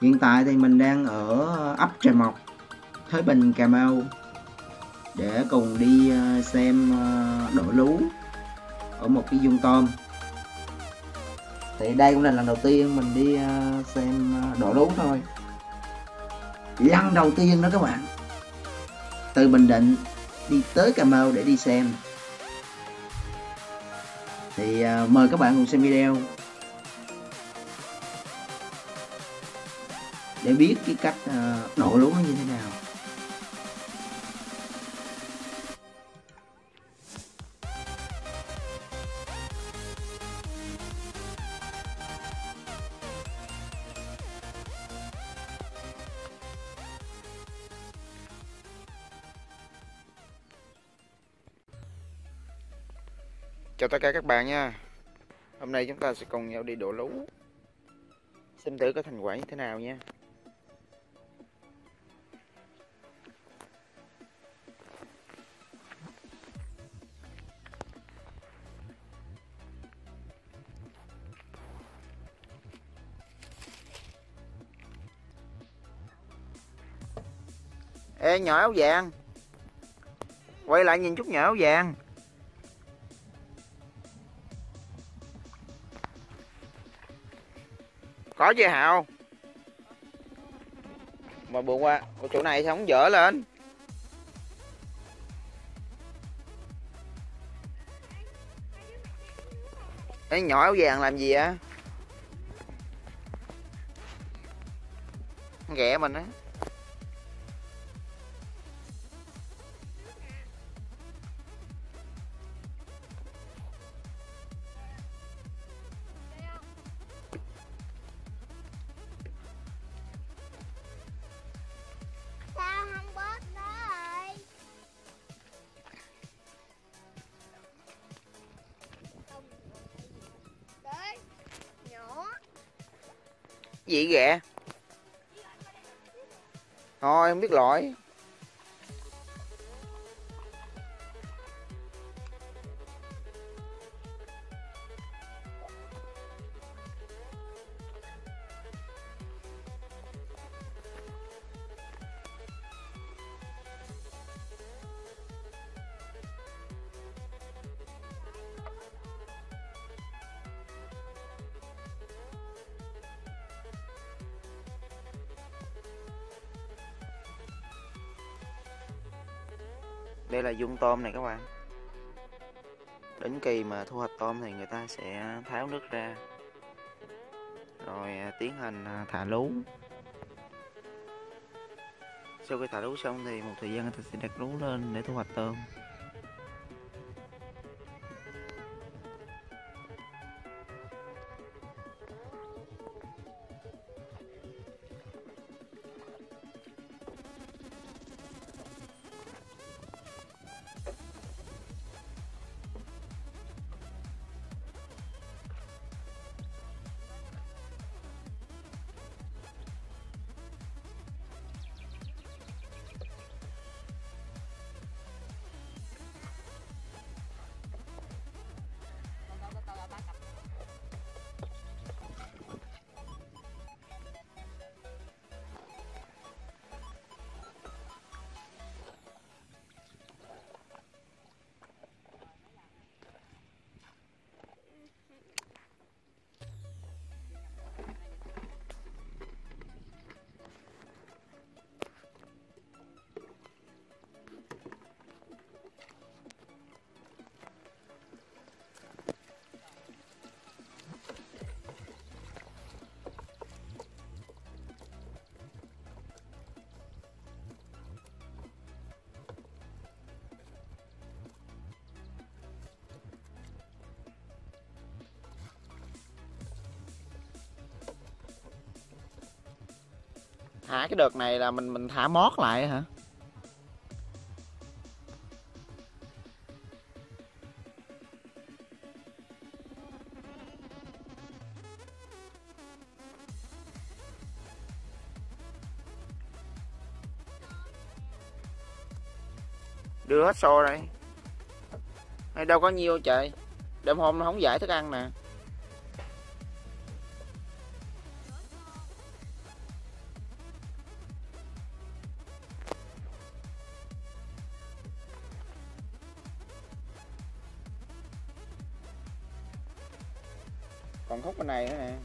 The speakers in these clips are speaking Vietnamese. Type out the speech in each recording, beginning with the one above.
Hiện tại thì mình đang ở ấp Trà Mọc, Thới Bình, Cà Mau để cùng đi xem đổ lú ở một cái vuông tôm. Thì đây cũng là lần đầu tiên mình đi xem đổ lú thôi. Lần đầu tiên đó các bạn. Từ Bình Định đi tới Cà Mau để đi xem. Thì mời các bạn cùng xem video để biết cái cách đổ lúa nó như thế nào. Chào tất cả các bạn nha. Hôm nay chúng ta sẽ cùng nhau đi đổ lú, xem thử có thành quả như thế nào nha. Ê nhỏ áo vàng, quay lại nhìn chút nhỏ áo vàng. Có chứ Hào. Mà bữa qua ở chỗ này sao không dở lên? Ê nhỏ áo vàng làm gì á? Ghẹ mình á. Gì ghẹ? Thôi không biết lỗi. Đây là vuông tôm này các bạn. Đến kỳ mà thu hoạch tôm thì người ta sẽ tháo nước ra, rồi tiến hành thả lú. Sau khi thả lú xong thì một thời gian người ta sẽ đặt lú lên để thu hoạch tôm. Thả cái đợt này là mình thả mót lại hả? Đưa hết xô đây. Hay đâu có nhiêu trời. Đêm hôm nó không giải thức ăn nè. Còn khúc bên này nữa nè.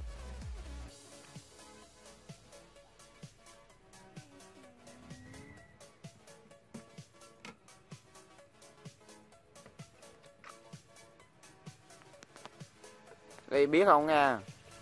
Đi biết không nha.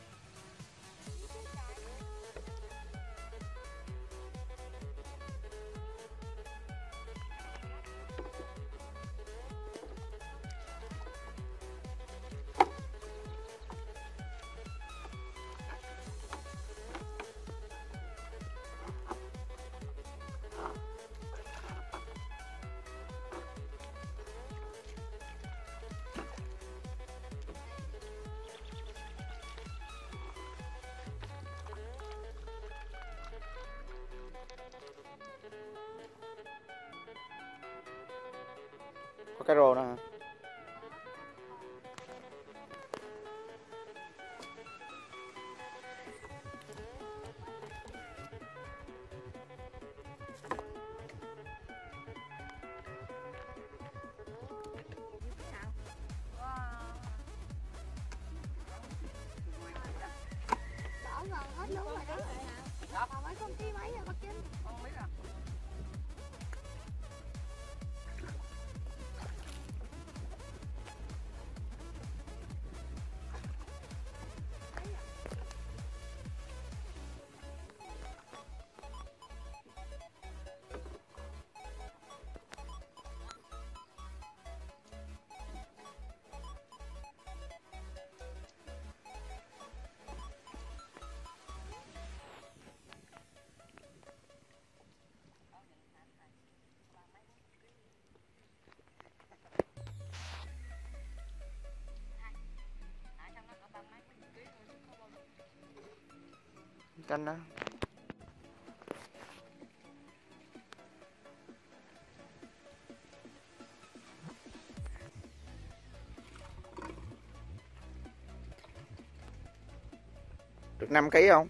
Có cái rô nữa hả? Đỡ gần hết nước rồi đó. Còn mấy con tí mấy rồi bác Chính. Con biết rồi. Canh đó. Được 5 kg không?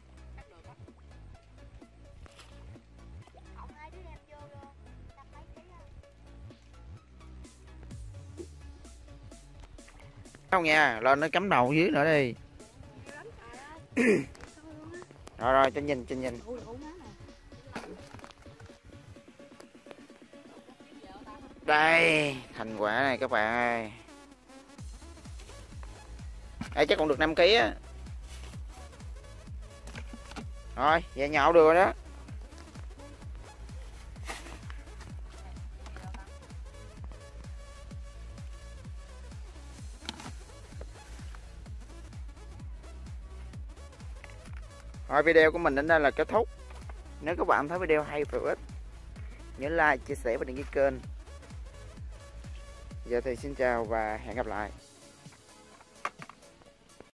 Không nha, lên nó cắm đầu dưới nữa đi. Rồi rồi, cho nhìn. Đây, thành quả này các bạn ơi. Đây chắc còn được 5 kg á. Rồi, về nhậu được rồi đó. Rồi video của mình đến đây là kết thúc. Nếu các bạn thấy video hay và hữu ích, nhớ like, chia sẻ và đăng ký kênh. Giờ thì xin chào và hẹn gặp lại.